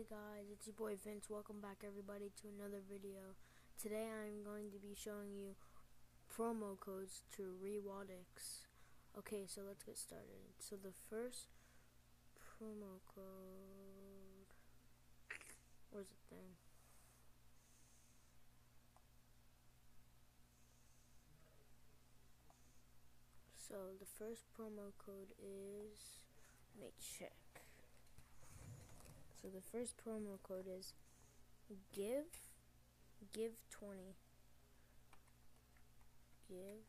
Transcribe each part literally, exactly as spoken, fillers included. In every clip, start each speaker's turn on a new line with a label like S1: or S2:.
S1: Hey guys, it's your boy Vince. Welcome back everybody to another video. Today I'm going to be showing you promo codes to Rewatix. Okay, so let's get started. So the first promo code, where's the thing? So the first promo code is, let me check. So the first promo code is give give twenty. Give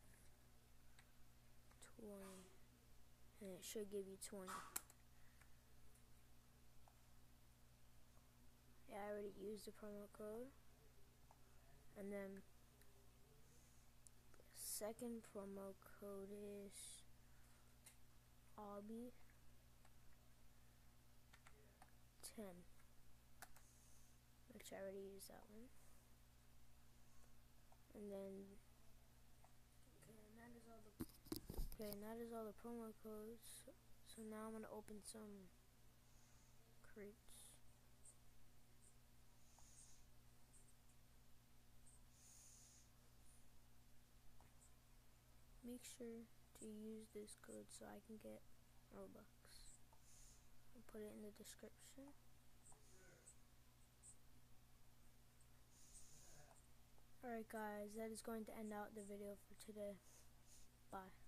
S1: twenty, and it should give you twenty. Yeah, I already used the promo code. And then the second promo code is Obby ten, which I already used that one. And then okay, and that is all the okay, and that is all the promo codes. So now I'm gonna open some crates. Make sure to use this code so I can get Robux. I'll put it in the description. Alright guys, that is going to end out the video for today. Bye.